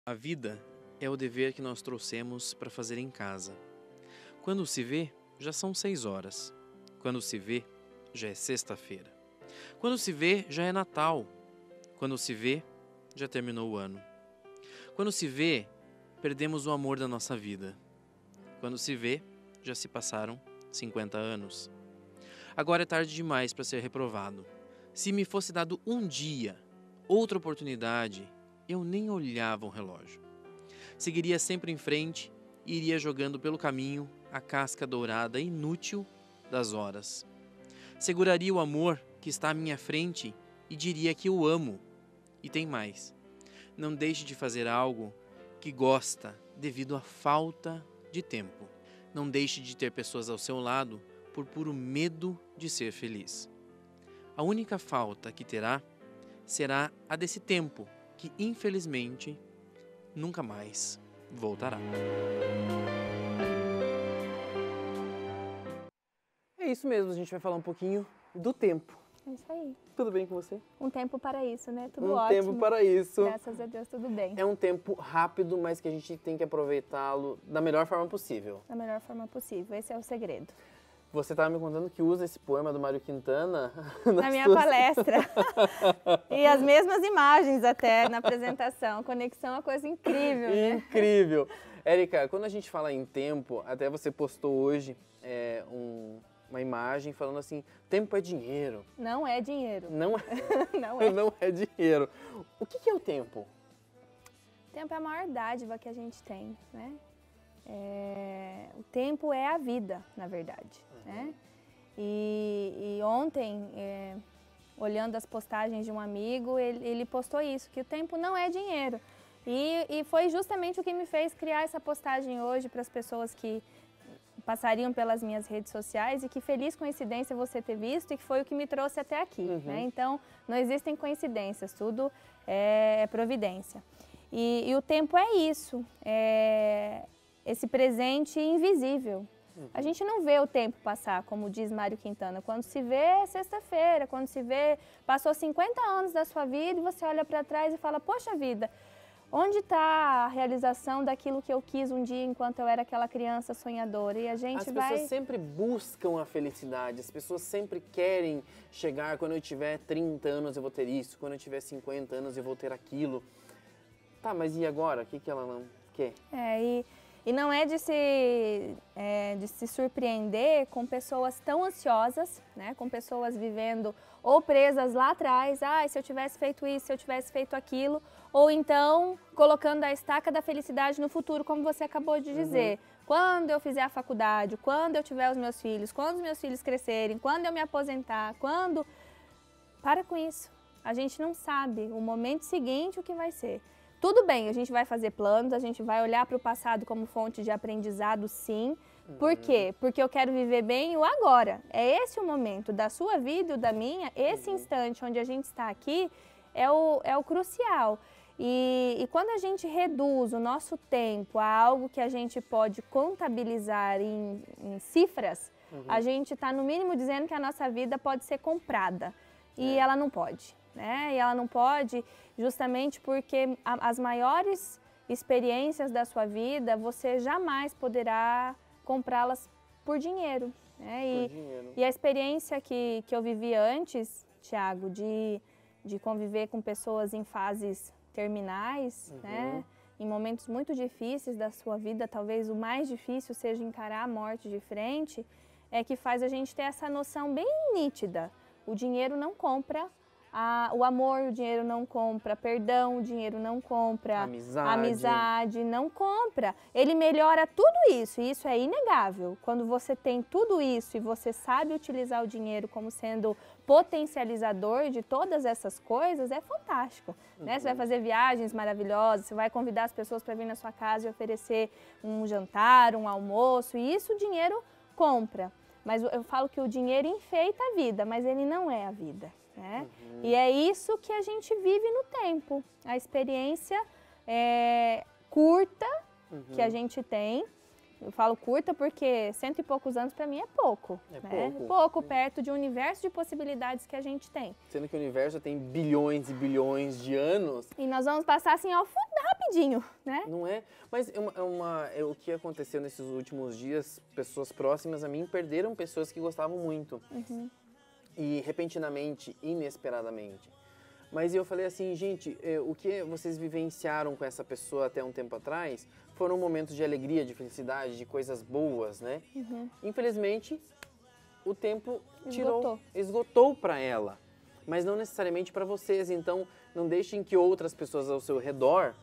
A vida é o dever que nós trouxemos para fazer em casa. Quando se vê, já são 6 horas. Quando se vê, já é sexta-feira. Quando se vê, já é Natal. Quando se vê, já terminou o ano. Quando se vê, perdemos o amor da nossa vida. Quando se vê, já se passaram 50 anos. Agora é tarde demais para ser reprovado. Se me fosse dado um dia, outra oportunidade, eu nem olhava o relógio. Seguiria sempre em frente e iria jogando pelo caminho a casca dourada inútil das horas. Seguraria o amor que está à minha frente e diria que o amo. E tem mais. Não deixe de fazer algo que gosta devido à falta de tempo. Não deixe de ter pessoas ao seu lado por puro medo de ser feliz. A única falta que terá será a desse tempo que, infelizmente, nunca mais voltará. É isso mesmo, a gente vai falar um pouquinho do tempo. É isso aí. Tudo bem com você? Um tempo para isso, né? Tudo Um ótimo. tempo para isso. Graças a Deus, tudo bem. É um tempo rápido, mas que a gente tem que aproveitá-lo da melhor forma possível. Da melhor forma possível. Esse é o segredo. Você estava me contando que usa esse poema do Mário Quintana na minha palestra. E as mesmas imagens até na apresentação. Conexão é uma coisa incrível, né? Incrível. Érica, quando a gente fala em tempo, até você postou hoje uma imagem falando assim, tempo é dinheiro. Não é dinheiro. Não é, Não é. não é dinheiro. O que é o tempo? O tempo é a maior dádiva que a gente tem, né? O tempo é a vida, na verdade, né? E ontem, olhando as postagens de um amigo, ele postou isso, que o tempo não é dinheiro. E foi justamente o que me fez criar essa postagem hoje para as pessoas que passariam pelas minhas redes sociais e que feliz coincidência você ter visto e que foi o que me trouxe até aqui, né? Então, não existem coincidências, tudo é providência. E o tempo é isso, esse presente invisível. A gente não vê o tempo passar, como diz Mário Quintana. Quando se vê, é sexta-feira. Quando se vê, passou 50 anos da sua vida e você olha para trás e fala, poxa vida, onde está a realização daquilo que eu quis um dia enquanto eu era aquela criança sonhadora? E a gente As pessoas sempre buscam a felicidade, as pessoas sempre querem chegar, quando eu tiver 30 anos eu vou ter isso, quando eu tiver 50 anos eu vou ter aquilo. Tá, mas e agora? O que ela não quer? E não é de se surpreender com pessoas tão ansiosas, né? Com pessoas vivendo ou presas lá atrás, se eu tivesse feito isso, se eu tivesse feito aquilo, ou então colocando a estaca da felicidade no futuro, como você acabou de dizer. Quando eu fizer a faculdade, quando eu tiver os meus filhos, quando os meus filhos crescerem, quando eu me aposentar, quando... Para com isso. A gente não sabe o momento seguinte o que vai ser. Tudo bem, a gente vai fazer planos, a gente vai olhar para o passado como fonte de aprendizado, sim. Por quê? Porque eu quero viver bem o agora. É esse o momento da sua vida e da minha, esse instante onde a gente está aqui é o crucial. E quando a gente reduz o nosso tempo a algo que a gente pode contabilizar em cifras, a gente está no mínimo dizendo que a nossa vida pode ser comprada. E ela não pode. E ela não pode justamente porque as maiores experiências da sua vida você jamais poderá comprá-las por dinheiro. E a experiência que eu vivi antes, Thiago, de conviver com pessoas em fases terminais, em momentos muito difíceis da sua vida, talvez o mais difícil seja encarar a morte de frente, é que faz a gente ter essa noção bem nítida. O dinheiro não compra o amor, o dinheiro não compra perdão, o dinheiro não compra amizade, não compra. Ele melhora tudo isso, e isso é inegável. Quando você tem tudo isso e você sabe utilizar o dinheiro como sendo potencializador de todas essas coisas, é fantástico. Você vai fazer viagens maravilhosas, você vai convidar as pessoas para vir na sua casa e oferecer um jantar, um almoço, e isso o dinheiro compra. Mas eu falo que o dinheiro enfeita a vida, mas ele não é a vida. E é isso que a gente vive no tempo. A experiência curta que a gente tem. Eu falo curta porque 100 e poucos anos para mim é pouco. Pouco perto de um universo de possibilidades que a gente tem. Sendo que o universo tem bilhões e bilhões de anos. E nós vamos passar assim, ó, rapidinho, né? Não é? Mas o que aconteceu nesses últimos dias, pessoas próximas a mim perderam pessoas que gostavam muito. E repentinamente, inesperadamente. Mas eu falei assim, gente, o que vocês vivenciaram com essa pessoa até um tempo atrás foram momentos de alegria, de felicidade, de coisas boas, né? Infelizmente, o tempo esgotou para ela, mas não necessariamente para vocês. Então, não deixem que outras pessoas ao seu redor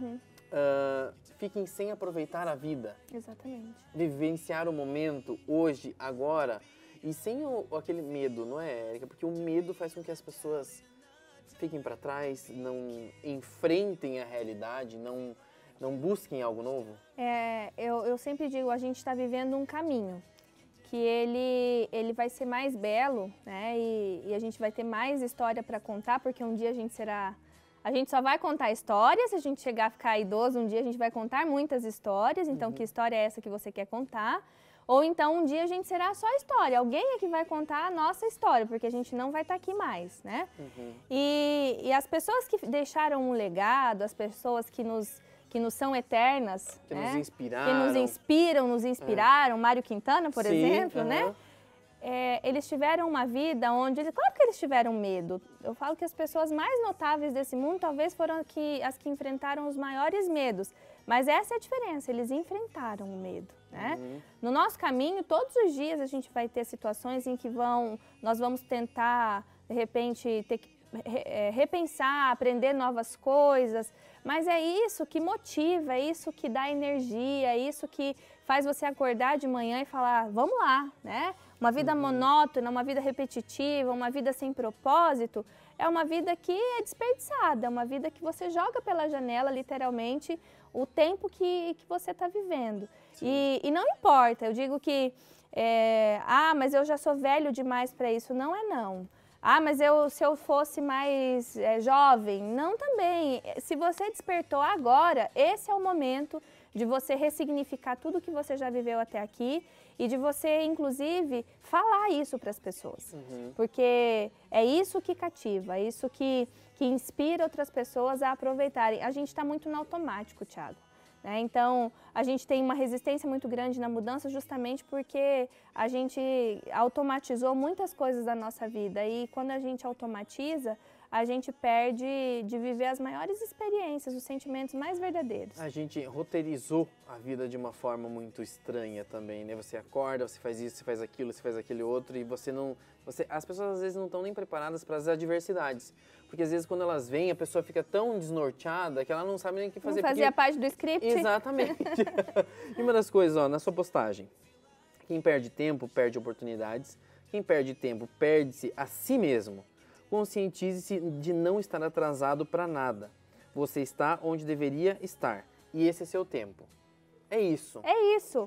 fiquem sem aproveitar a vida. Exatamente. Vivenciar o momento, hoje, agora, e sem aquele medo, não é, Érica? Porque o medo faz com que as pessoas fiquem para trás, não enfrentem a realidade, não busquem algo novo. Eu sempre digo, a gente está vivendo um caminho que ele vai ser mais belo, né? E a gente vai ter mais história para contar, porque um dia a gente só vai contar histórias, se a gente chegar a ficar idoso, um dia a gente vai contar muitas histórias, então que história é essa que você quer contar? Ou então um dia a gente será só história, alguém é que vai contar a nossa história, porque a gente não vai estar aqui mais, né? E as pessoas que deixaram um legado, as pessoas que nos são eternas, que né? nos inspiraram. Que nos inspiraram, Mário Quintana, por exemplo, né? Eles tiveram uma vida onde, claro que eles tiveram medo. Eu falo que as pessoas mais notáveis desse mundo talvez foram as que enfrentaram os maiores medos. Mas essa é a diferença, eles enfrentaram o medo, né? No nosso caminho, todos os dias a gente vai ter situações em que nós vamos tentar, de repente, ter que repensar, aprender novas coisas, mas é isso que motiva, é isso que dá energia, é isso que faz você acordar de manhã e falar, vamos lá, né? Uma vida monótona, uma vida repetitiva, uma vida sem propósito, é uma vida que é desperdiçada, é uma vida que você joga pela janela, literalmente, o tempo que você está vivendo. E não importa, eu digo que, mas eu já sou velho demais para isso, não é não. Mas se eu fosse mais jovem, não também. Se você despertou agora, esse é o momento de você ressignificar tudo que você já viveu até aqui e de você, inclusive, falar isso para as pessoas. Porque é isso que cativa, é isso que inspira outras pessoas a aproveitarem. A gente está muito no automático, Thiago. Então, a gente tem uma resistência muito grande na mudança justamente porque a gente automatizou muitas coisas da nossa vida e quando a gente automatiza, a gente perde de viver as maiores experiências, os sentimentos mais verdadeiros. A gente roteirizou a vida de uma forma muito estranha também, né? Você acorda, você faz isso, você faz aquilo, você faz aquele outro e as pessoas às vezes não estão nem preparadas para as adversidades. Porque às vezes quando elas vêm, a pessoa fica tão desnorteada que ela não sabe nem o que fazer. Não fazia parte do script? Exatamente. E uma das coisas, na sua postagem, quem perde tempo, perde oportunidades. Quem perde tempo, perde-se a si mesmo. Conscientize-se de não estar atrasado para nada. Você está onde deveria estar. E esse é seu tempo. É isso. É isso.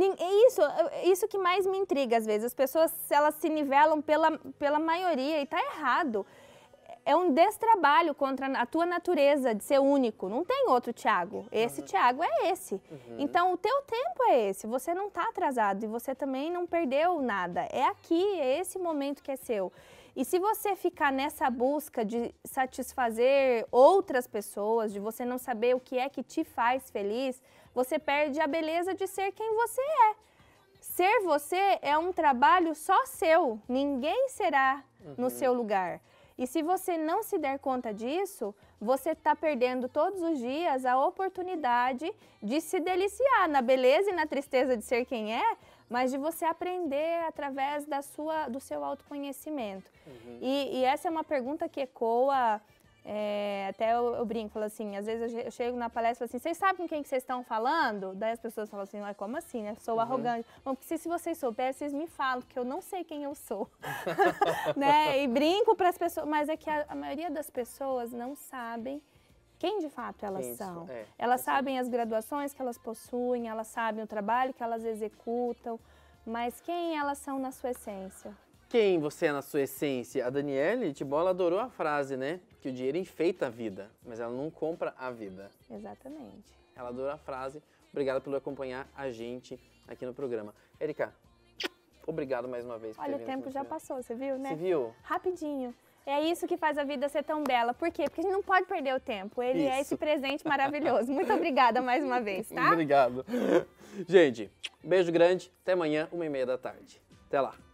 Isso que mais me intriga às vezes. As pessoas, elas se nivelam pela maioria e está errado. É um destrabalho contra a tua natureza de ser único. Não tem outro Thiago. Esse Thiago é esse. Então, o teu tempo é esse. Você não está atrasado e você também não perdeu nada. É aqui, é esse momento que é seu. E se você ficar nessa busca de satisfazer outras pessoas, de você não saber o que é que te faz feliz, você perde a beleza de ser quem você é. Ser você é um trabalho só seu. Ninguém será no seu lugar. E se você não se der conta disso, você está perdendo todos os dias a oportunidade de se deliciar na beleza e na tristeza de ser quem é, mas de você aprender através do seu autoconhecimento. E essa é uma pergunta que ecoa, até eu brinco, falo assim, às vezes eu chego na palestra e falo assim, vocês sabem com quem que vocês estão falando? Daí as pessoas falam assim, como assim, né? Sou arrogante. Bom, porque se vocês souberem, vocês me falam, porque eu não sei quem eu sou. Né? E brinco para as pessoas, mas é que a maioria das pessoas não sabem quem de fato elas são. Elas sabem as graduações que elas possuem, elas sabem o trabalho que elas executam, mas quem elas são na sua essência? Quem você é na sua essência? A Daniele Tibola adorou a frase, né? Que o dinheiro enfeita a vida, mas ela não compra a vida. Exatamente. Ela adorou a frase. Obrigado por acompanhar a gente aqui no programa. Érica, obrigado mais uma vez por Olha, ter o vindo tempo já passou, você viu, né? Você viu? Rapidinho. É isso que faz a vida ser tão bela. Por quê? Porque a gente não pode perder o tempo. Ele é esse presente maravilhoso. Muito obrigada mais uma vez, tá? Obrigado. Gente, beijo grande. Até amanhã, 1h30 da tarde. Até lá.